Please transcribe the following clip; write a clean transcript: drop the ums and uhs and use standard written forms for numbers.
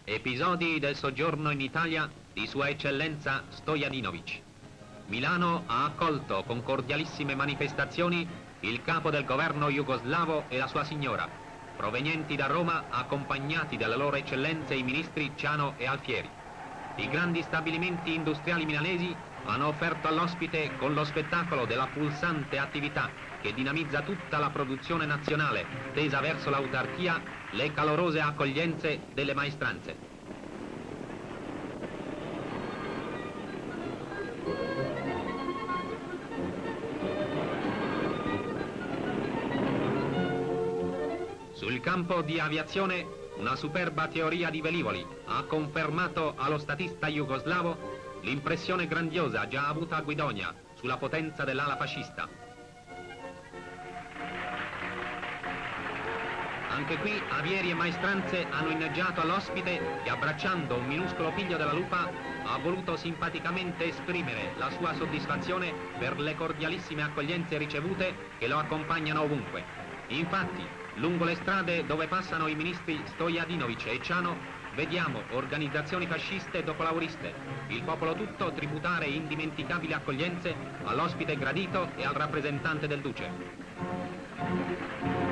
Episodi del soggiorno in Italia di Sua Eccellenza Stojadinovic. Milano ha accolto con cordialissime manifestazioni il capo del governo jugoslavo e la sua signora, provenienti da Roma accompagnati dalle loro eccellenze i ministri Ciano e Alfieri. I grandi stabilimenti industriali milanesi hanno offerto all'ospite con lo spettacolo della pulsante attività che dinamizza tutta la produzione nazionale tesa verso l'autarchia le calorose accoglienze delle maestranze. Sul campo di aviazione, una superba teoria di velivoli ha confermato allo statista jugoslavo l'impressione grandiosa già avuta a Guidonia sulla potenza dell'ala fascista. Anche qui avieri e maestranze hanno inneggiato all'ospite che, abbracciando un minuscolo figlio della lupa, ha voluto simpaticamente esprimere la sua soddisfazione per le cordialissime accoglienze ricevute che lo accompagnano ovunque. Infatti, lungo le strade dove passano i ministri Stojadinovic e Ciano, vediamo organizzazioni fasciste e dopolauriste, il popolo tutto tributare indimenticabili accoglienze all'ospite gradito e al rappresentante del duce.